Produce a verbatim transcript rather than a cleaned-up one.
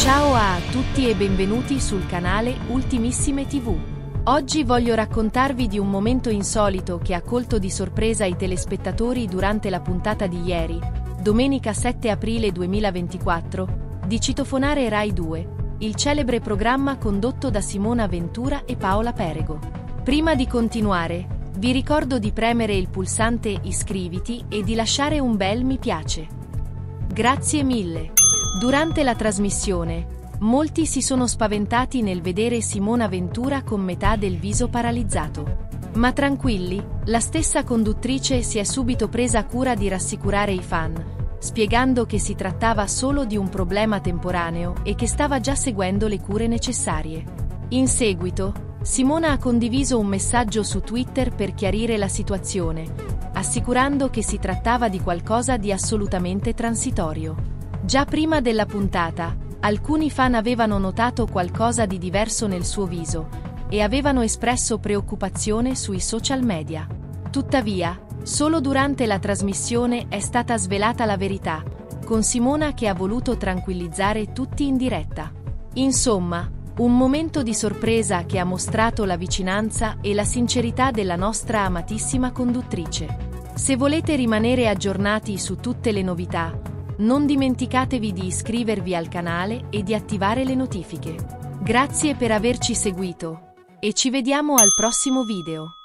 Ciao a tutti e benvenuti sul canale Ultimissime ti vu. Oggi voglio raccontarvi di un momento insolito che ha colto di sorpresa i telespettatori durante la puntata di ieri, domenica sette aprile duemilaventiquattro, di Citofonare Rai due, il celebre programma condotto da Simona Ventura e Paola Perego. Prima di continuare, vi ricordo di premere il pulsante iscriviti e di lasciare un bel mi piace. Grazie mille. Durante la trasmissione, molti si sono spaventati nel vedere Simona Ventura con metà del viso paralizzato. Ma tranquilli, la stessa conduttrice si è subito presa cura di rassicurare i fan, spiegando che si trattava solo di un problema temporaneo e che stava già seguendo le cure necessarie. In seguito, Simona ha condiviso un messaggio su Twitter per chiarire la situazione, assicurando che si trattava di qualcosa di assolutamente transitorio. Già prima della puntata, alcuni fan avevano notato qualcosa di diverso nel suo viso e avevano espresso preoccupazione sui social media. Tuttavia, solo durante la trasmissione è stata svelata la verità, con Simona che ha voluto tranquillizzare tutti in diretta. Insomma, un momento di sorpresa che ha mostrato la vicinanza e la sincerità della nostra amatissima conduttrice. Se volete rimanere aggiornati su tutte le novità, non dimenticatevi di iscrivervi al canale e di attivare le notifiche. Grazie per averci seguito e ci vediamo al prossimo video.